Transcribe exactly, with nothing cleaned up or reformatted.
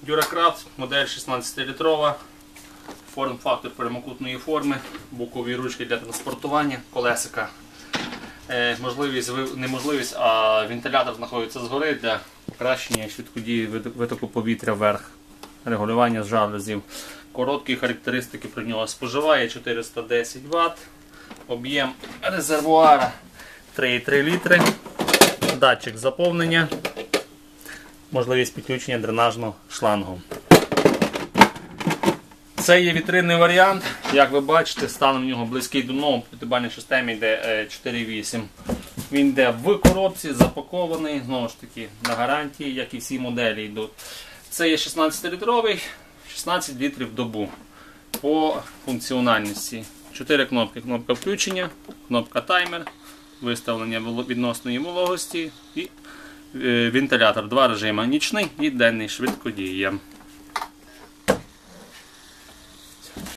Дюракрафт, модель шістнадцятилітрова, форм-фактор прямокутної форми, бокові ручки для транспортування, колесика. Е, можливість, не можливість, а вентилятор знаходиться згори для покращення швидкодії витоку повітря вверх, регулювання жалюзів. Короткі характеристики про нього: споживає чотириста десять ватт, об'єм резервуара три і три літри, датчик заповнення, можливість підключення дренажного шлангу. Це є вітринний варіант, як ви бачите, стан в нього близький до нового, в п'ятибальній системі йде чотири вісім. Він йде в коробці, запакований, знову ж таки, на гарантії, як і всі моделі йдуть. Це є шістнадцятилітровий, шістнадцять літрів в добу. По функціональності: чотири кнопки: кнопка включення, кнопка таймер, виставлення відносної вологості і вентилятор. Два режими: нічний і денний, швидкодія.